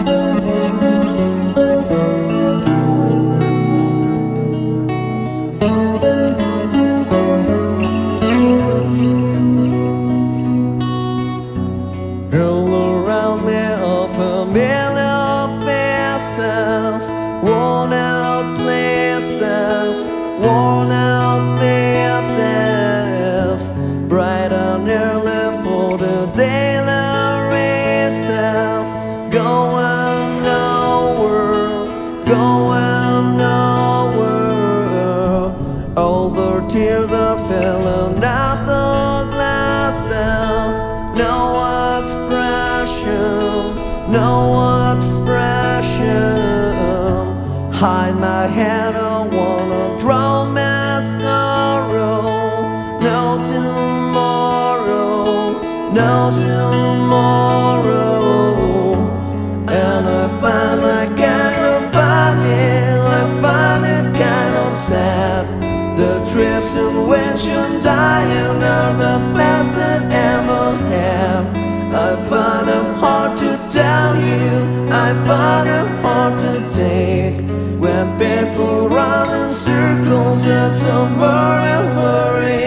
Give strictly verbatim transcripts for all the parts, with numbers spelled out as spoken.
All around me are familiar faces, worn out places, worn out faces, bright and early for the daily races, going nowhere, going nowhere. All the tears are filling up the glasses, no expression, no expression. Hide my head, I wanna drown my sorrow. No tomorrow, no tomorrow. And I find I kind of funny, I find it kind of sad. The trees in which I'm dying are the best that ever had. I find it hard to tell you, I find it hard to take. When people run in circles, it's so very hurry.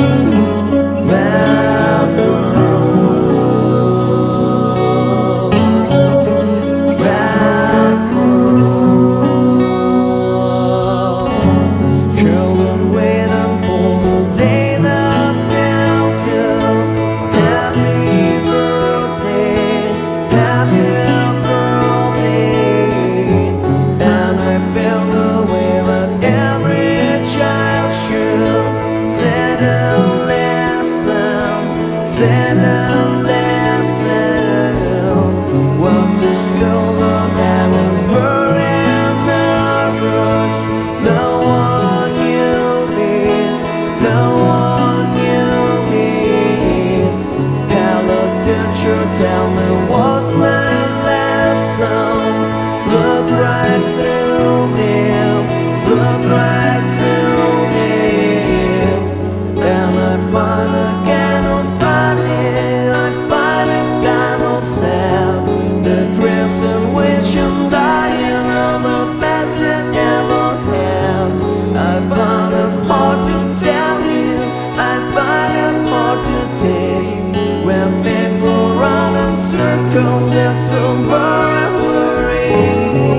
Bad world, bad world. Children waiting for the day that felt good. Happy birthday, happy birthday. And I feel the way that every child should. Sit and listen, sit and listen. Went to school and I was very nervous. No one knew me, no one knew me. Hello teacher, tell me what's my lesson. Look right through me, look right through me. And I find it kind of funny, I find it kind of sad. The dress in which I'm dying are the best that ever had. I find it hard to tell you, I find it hard to take. When people run in circles, it's so very worrying.